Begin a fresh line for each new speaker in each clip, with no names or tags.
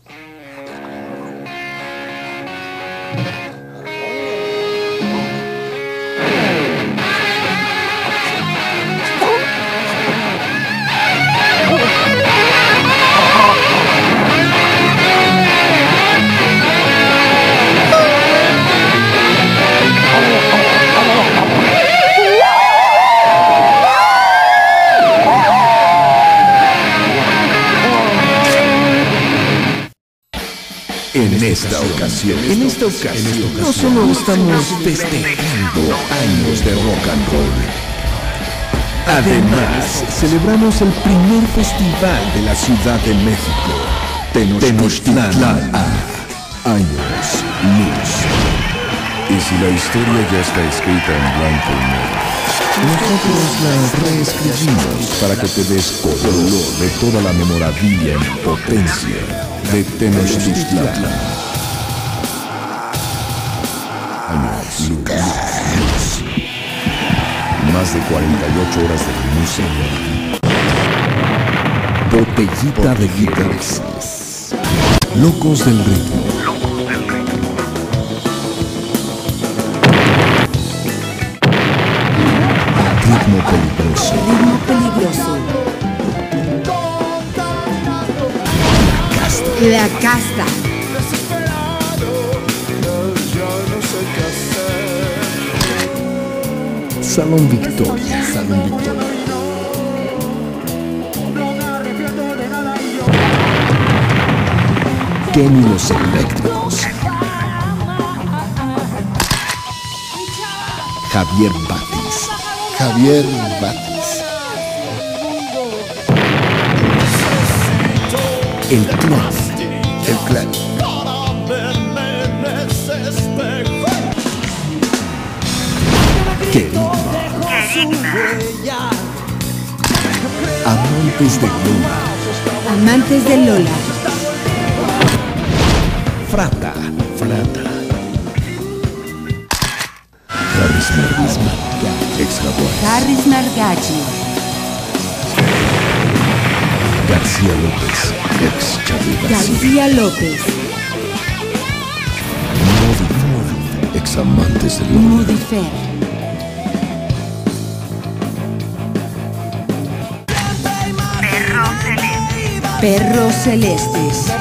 En esta ocasión, no solo estamos festejando años de rock and roll. Además, celebramos el primer festival de la Ciudad de México, Tenochtitlán A. Años Luz.
Y si la historia ya está escrita en blanco y negro,
nosotros la reescribimos para que te des color de toda la memorabilia en potencia de Tenochtitlán. Años Luz.
más de 48 horas de música.
Botellita de guitarras. Locos del ritmo. Ritmo peligroso.
Ritmo peligroso. La casta.
Salón Victoria. Salón Victoria. Kenny los Eléctricos. Javier Batis. Javier Batis. El Clan. El Clan. Querigma. Amantes de Lola.
Amantes de Lola.
Frata. Frata. Harris Margaggi. Ex Jaguares.
Harris Margaggi.
García López. Ex Charly
García López.
Modi. Ex Amantes de Lola.
Modifer. Perros Celestes.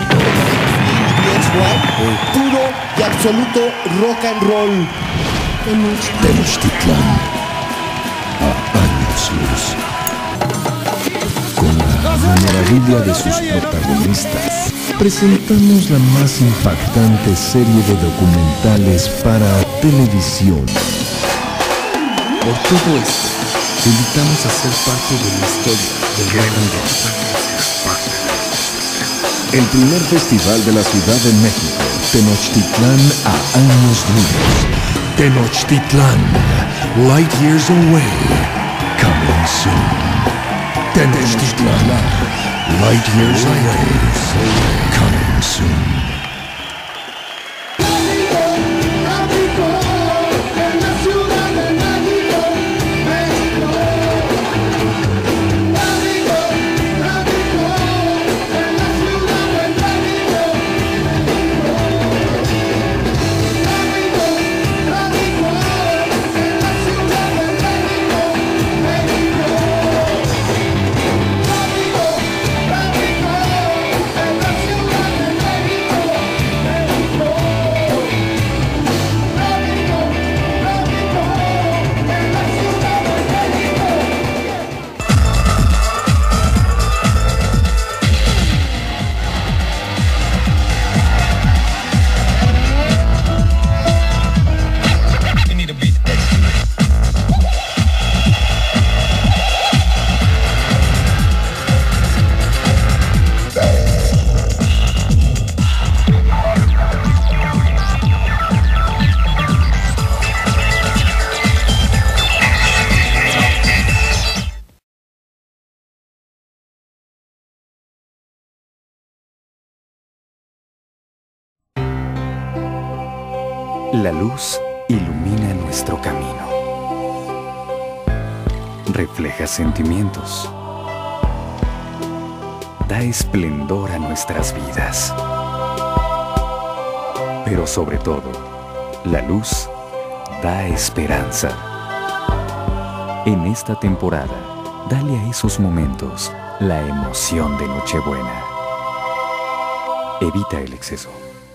Puro y absoluto rock and roll.
Tenochtitlán a años luz. Con la memorabilia de sus protagonistas, presentamos la más impactante serie de documentales para televisión.
Por todo esto, te invitamos a ser parte de la historia del rock and roll.
El primer festival de la Ciudad de México, Tenochtitlán a años luz. Tenochtitlán, light years away, coming soon. Tenochtitlán, light years away, coming soon.
La luz ilumina nuestro camino. Refleja sentimientos. da esplendor a nuestras vidas. Pero sobre todo, la luz da esperanza. En esta temporada, dale a esos momentos la emoción de Nochebuena. Evita el exceso.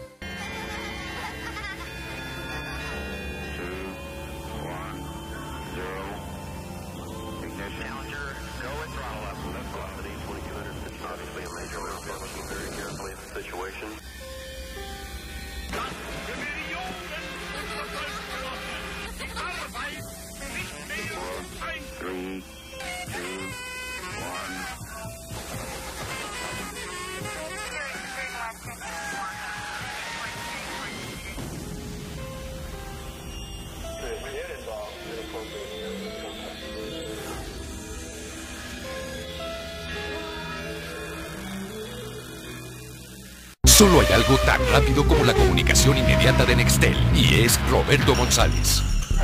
Solo hay algo tan rápido como la comunicación inmediata de Nextel, y es Roberto González.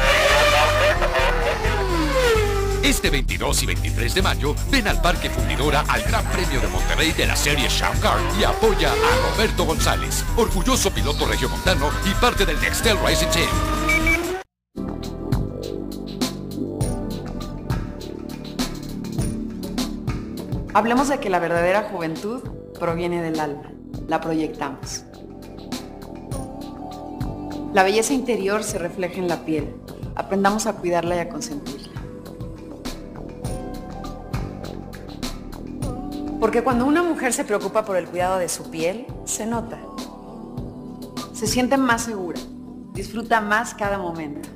Este 22 y 23 de mayo, ven al Parque Fundidora al Gran Premio de Monterrey de la serie Shamgar y apoya a Roberto González, orgulloso piloto regiomontano y parte del Nextel Racing Team.
Hablemos de que la verdadera juventud proviene del alma. La proyectamos. La belleza interior se refleja en la piel. Aprendamos a cuidarla y a consentirla. Porque cuando una mujer se preocupa por el cuidado de su piel, se nota. Se siente más segura, disfruta más cada momento.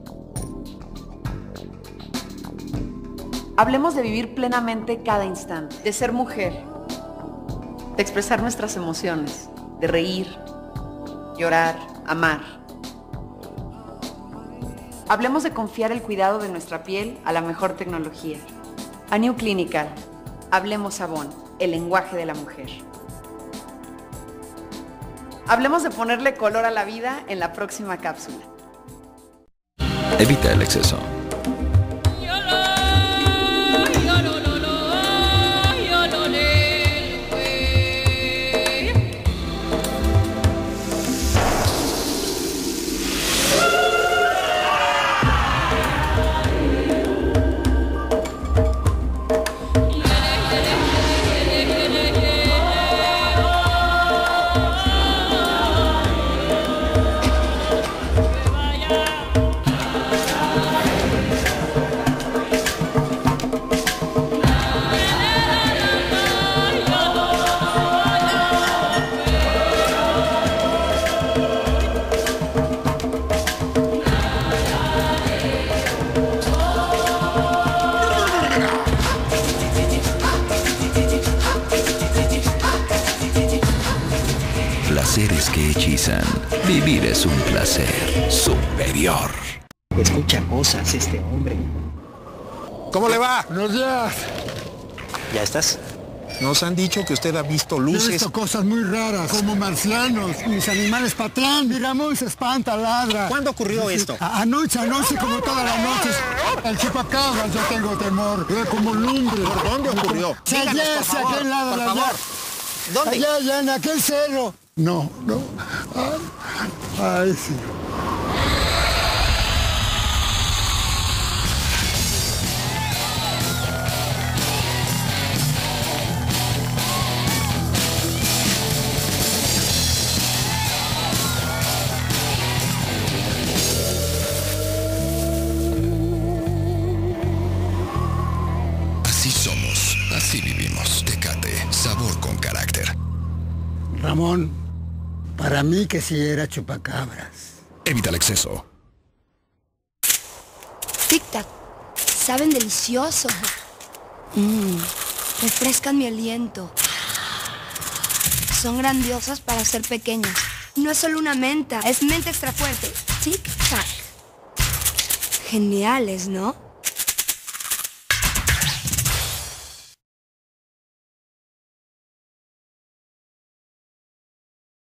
Hablemos de vivir plenamente cada instante, de ser mujer, de expresar nuestras emociones, de reír, llorar, amar. Hablemos de confiar el cuidado de nuestra piel a la mejor tecnología. A New Clinical, hablemos Avon, el lenguaje de la mujer. Hablemos de ponerle color a la vida en la próxima cápsula.
Evita el exceso. Placeres que hechizan. Vivir es un placer superior.
Escucha cosas este hombre.
¿Cómo le va?
Buenos días. ¿Ya estás?
Nos han dicho que usted ha visto luces.
He visto cosas muy raras, como marcianos, mis animales patrán. Mi Ramón se espanta, ladra.
¿Cuándo ocurrió esto?
Anoche, como todas las noches. El chupacabras, yo tengo temor. Como lumbre.
¿Por dónde ocurrió?
Díganos, por favor,
aquel lado, por favor. ¿Dónde?
Allá, en aquel cerro. No. Ay, sí.
Así somos, así vivimos. Tecate, sabor con carácter.
Ramón, para mí que sí era chupacabras.
Evita el exceso.
Tic-tac, saben delicioso. Refrescan mi aliento. Son grandiosas para ser pequeñas. No es solo una menta, es menta extra fuerte. Tic-tac. Geniales, ¿no?